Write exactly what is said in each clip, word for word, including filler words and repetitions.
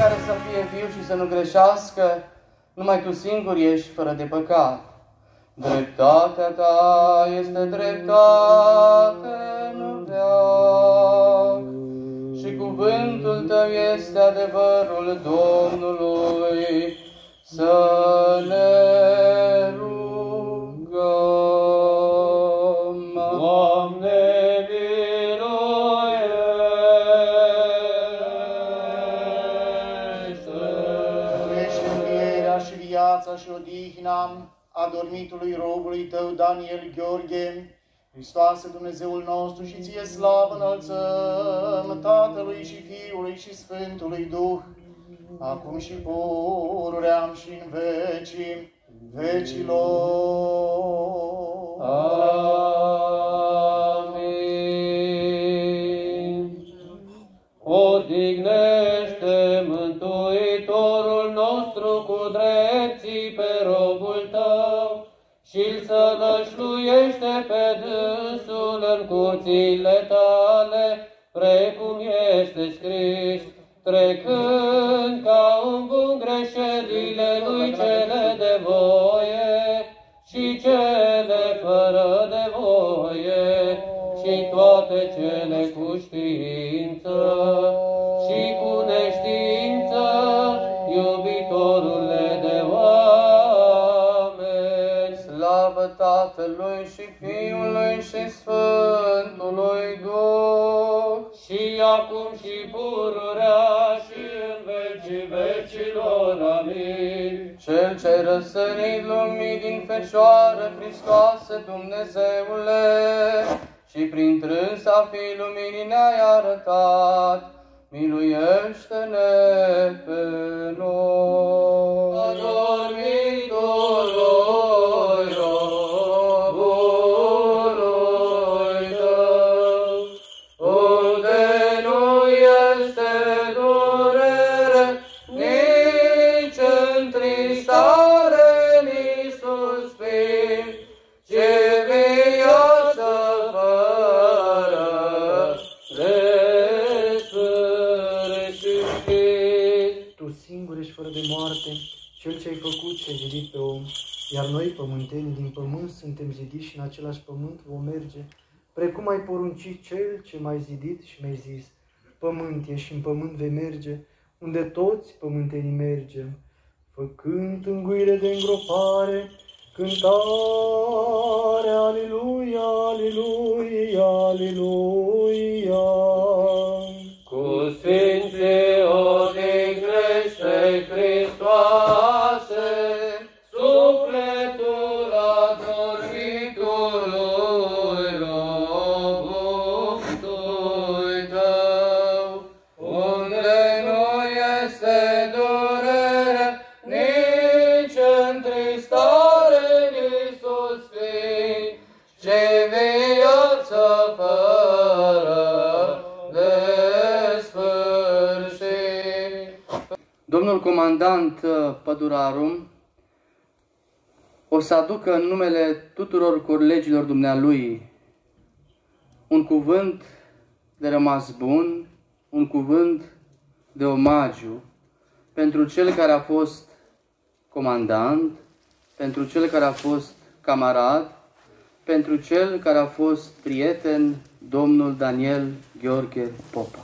care să fie viu și să nu greșească, numai Tu singur ești fără de păcat. Dreptatea Ta este dreptate în veac și cuvântul Tău este adevărul Domnului. Să ne rugăm. Doamne, miluiește! Privește învierea și viața și odihna adormitului robului Tău, Daniel Gheorghe. Hristoase, Dumnezeul nostru, și Ție slavă înălțăm, Tatălui și Fiului și Sfântului Duh, acum și pururea și în vecii vecilor. Amin. Odihnește, Mântuitorul nostru, cu drepții pe robul Tău și-l sălășluiește pe dânsul în curțile Tale, precum este scris, trecând ca un bun greșelile lui cele de voie și cele fără de voie și toate cele cu știință și cu neștiință, iubitorule de oameni. Slavă Tatălui și Fiului și Sfântului Duh, și acum și pururea și în vecii vecilor. Amin. Cel ce-ai răsărit lumii din Fecioară, Hristoase, Dumnezeule, și prin trânsa fi luminii ne-ai arătat, miluiește-ne pe noi. Adormitului robului Tău, unde nu este durere, nici întristare, nici suspin, ci viață fără de sfârșit. Tu singur ești fără de moarte, Cel ce ai făcut și ai zidit pe om, iar noi, pământeni, din pământ suntem zidiți și în același pământ vom merge, precum ai poruncit Cel ce m-ai zidit și mi-ai zis, pământ ești și în pământ vei merge, unde toți pământenii mergem, făcând tânguire de îngropare, cântare, aleluia, aleluia, aleluia. Cu sfinții odihnește, Hristoase, sufletul adormitului robului Tău, unde nu este durere, nici întristare, nici suspin, ci viață fără de sfârșit. Domnul comandant Păduraru o să aducă în numele tuturor colegilor dumnealui un cuvânt de rămas bun, un cuvânt de omagiu pentru cel care a fost comandant, pentru cel care a fost camarad, pentru cel care a fost prieten, domnul Daniel Gheorghe Popa.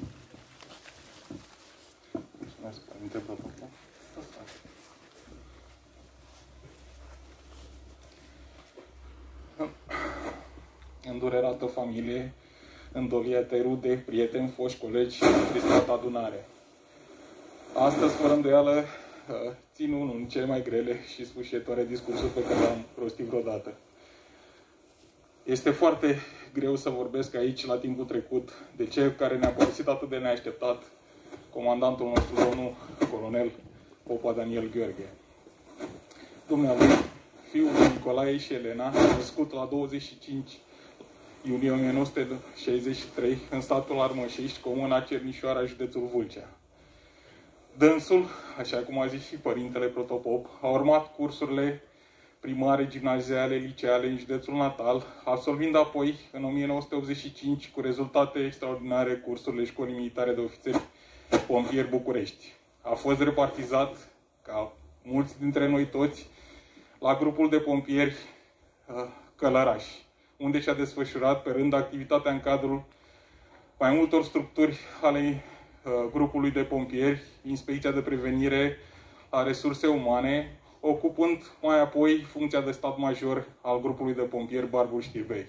Îndurerată familie, îndoliate rude, prieteni, foști colegi și întristată adunare. Astăzi, fără îndoială, țin unul din cele mai grele și sfârșitoare discursuri pe care le-am rostit vreodată. Este foarte greu să vorbesc aici, la timpul trecut, de cel care ne-a părăsit atât de neașteptat, comandantul nostru, domnul colonel Popa Daniel Gheorghe. Dumnealui, fiul lui Nicolae și Elena, născut la douăzeci și cinci iunie o mie nouă sute șaizeci și trei în satul Armășești, comuna Cernișoara, județul Vâlcea. Dânsul, așa cum a zis și părintele protopop, a urmat cursurile primare, gimnaziale, liceale în județul natal, absolvind apoi, în o mie nouă sute optzeci și cinci, cu rezultate extraordinare, cursurile Școlii Militare de Ofițeri Pompieri București. a fost repartizat, ca mulți dintre noi toți, la grupul de pompieri Călăraș, unde și-a desfășurat pe rând activitatea în cadrul mai multor structuri ale grupului de pompieri, Inspecția de Prevenire a Resurse Umane, ocupând mai apoi funcția de stat major al grupului de pompieri Barbu-Știrbei.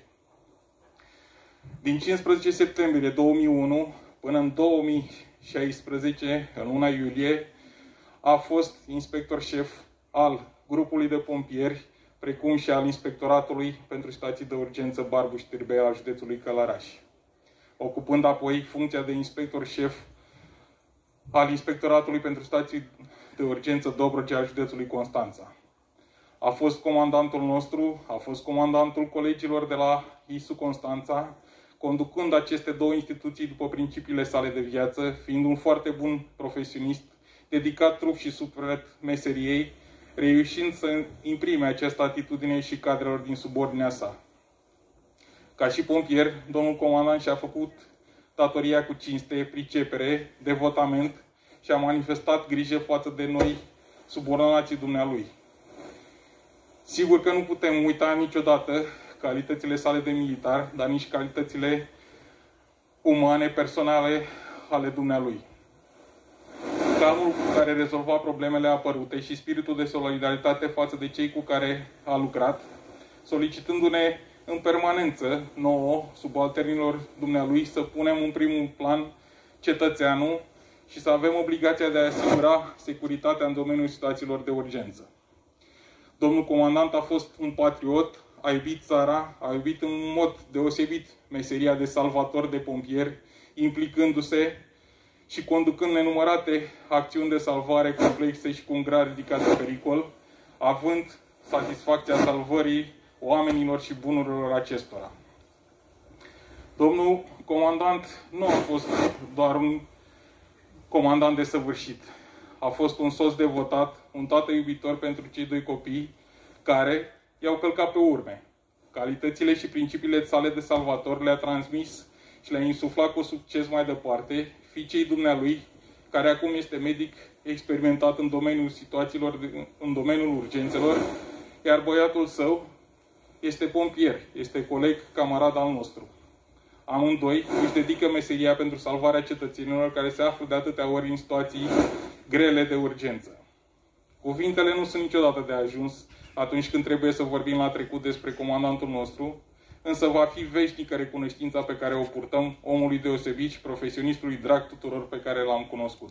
Din cincisprezece septembrie două mii unu până în două mii șaisprezece, în luna iulie, a fost inspector șef al grupului de pompieri, precum și al Inspectoratului pentru Situații de Urgență Barbu-Știrbei al județului Călăraș, ocupând apoi funcția de inspector șef al Inspectoratului pentru Situații de Urgență Dobrogea al județului Constanța. A fost comandantul nostru, a fost comandantul colegilor de la I S U Constanța, conducând aceste două instituții după principiile sale de viață, fiind un foarte bun profesionist, dedicat trup și suflet meseriei, reușind să imprime această atitudine și cadrelor din subordinea sa. Ca și pompier, domnul comandant și-a făcut datoria cu cinste, pricepere, devotament și a manifestat grijă față de noi, subordonații dumnealui. Sigur că nu putem uita niciodată calitățile sale de militar, dar nici calitățile umane, personale ale dumnealui. Calmul cu care rezolva problemele apărute și spiritul de solidaritate față de cei cu care a lucrat, solicitându-ne în permanență nouă, subalternilor dumnealui, să punem în primul plan cetățeanul și să avem obligația de a asigura securitatea în domeniul situațiilor de urgență. Domnul comandant a fost un patriot, a iubit țara, a iubit în mod deosebit meseria de salvator de pompieri, implicându-se și conducând nenumărate acțiuni de salvare complexe și cu un grad ridicat de pericol, având satisfacția salvării oamenilor și bunurilor acestora. Domnul comandant nu a fost doar un comandant desăvârșit. A fost un soț devotat, un tată iubitor pentru cei doi copii care i-au călcat pe urme. Calitățile și principiile sale de salvator le-a transmis și le-a insuflat cu succes mai departe fiicei dumnealui, care acum este medic experimentat în domeniul situațiilor, în domeniul urgențelor, iar băiatul său este pompier, este coleg, camarad al nostru. Amândoi își dedică meseria pentru salvarea cetățenilor care se află de atâtea ori în situații grele de urgență. Cuvintele nu sunt niciodată de ajuns atunci când trebuie să vorbim la trecut despre comandantul nostru, însă va fi veșnică recunoștința pe care o purtăm omului deosebit și profesionistului drag tuturor pe care l-am cunoscut.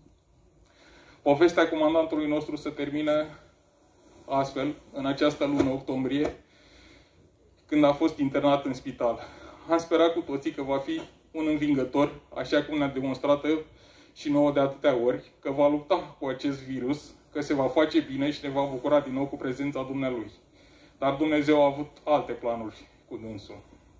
Povestea comandantului nostru se termină astfel, în această lună octombrie, când a fost internat în spital. Am sperat cu toții că va fi un învingător, așa cum ne-a demonstrat și nouă de atâtea ori, că va lupta cu acest virus, că se va face bine și ne va bucura din nou cu prezența dumnealui. Dar Dumnezeu a avut alte planuri cu dânsul.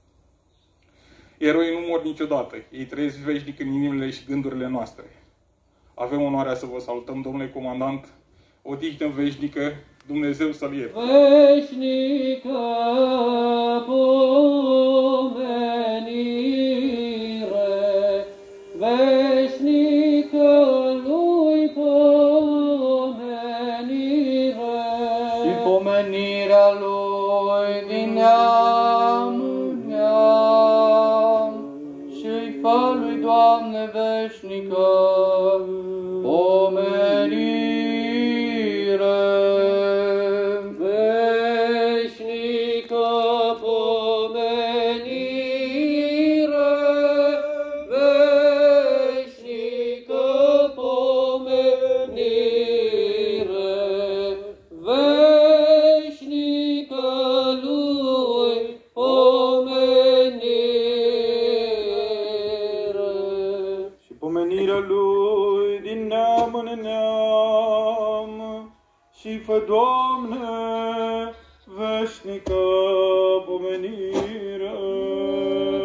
Eroii nu mor niciodată. Ei trăiesc veșnic în inimile și gândurile noastre. Avem onoarea să vă salutăm, domnule comandant, odihnă veșnică, Dumnezeu să-L ierte. Veșnică pomenire, veșnică lui pomenire, și pomenirea lui din neam în neam, și-i fă lui Doamne veșnică pomenire. veșnică pomenire, veșnică pomenire, veșnică lui pomenire. Și pomenirea lui din neam în neam, și fă, Doamne, veșnică pomenire.